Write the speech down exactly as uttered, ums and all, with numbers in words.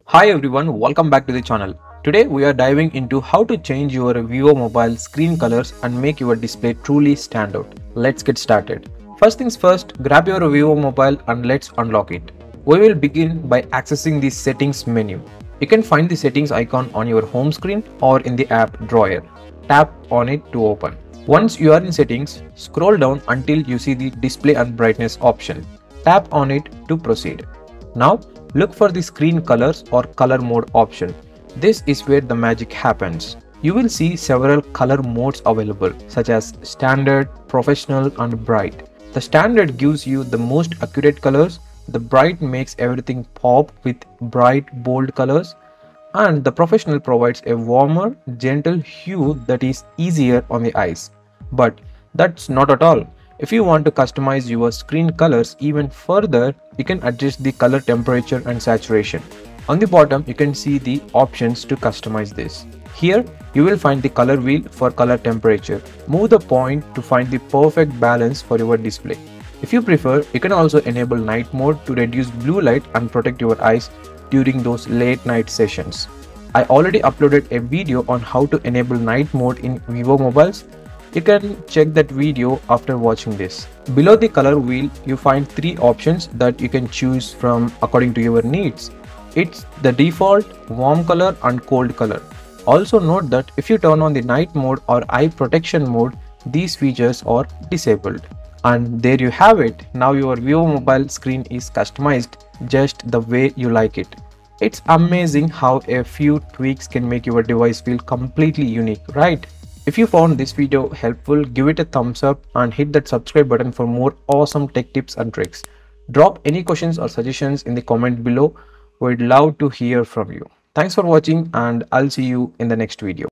Hi everyone, welcome back to the channel. Today we are diving into how to change your Vivo mobile screen colors and make your display truly stand out. Let's get started. First things first, grab your Vivo mobile and let's unlock it. We will begin by accessing the settings menu. You can find the settings icon on your home screen or in the app drawer. Tap on it to open. Once you are in settings, scroll down until you see the display and brightness option. Tap on it to proceed. Now look for the screen colors or color mode option. This is where the magic happens. You will see several color modes available such as standard, professional and bright. The standard gives you the most accurate colors, the bright makes everything pop with bright bold colors, and the professional provides a warmer, gentle hue that is easier on the eyes. But that's not at all. If you want to customize your screen colors even further, you can adjust the color temperature and saturation. On the bottom, you can see the options to customize this. Here, you will find the color wheel for color temperature. Move the point to find the perfect balance for your display. If you prefer, you can also enable night mode to reduce blue light and protect your eyes during those late night sessions. I already uploaded a video on how to enable night mode in Vivo mobiles. You can check that video after watching this. Below the color wheel, you find three options that you can choose from according to your needs. It's the default, warm color and cold color. Also note that if you turn on the night mode or eye protection mode, these features are disabled. And there you have it. Now your Vivo mobile screen is customized just the way you like it. It's amazing how a few tweaks can make your device feel completely unique, right? If you found this video helpful, give it a thumbs up and hit that subscribe button for more awesome tech tips and tricks. Drop any questions or suggestions in the comment below. We'd love to hear from you. Thanks for watching and I'll see you in the next video.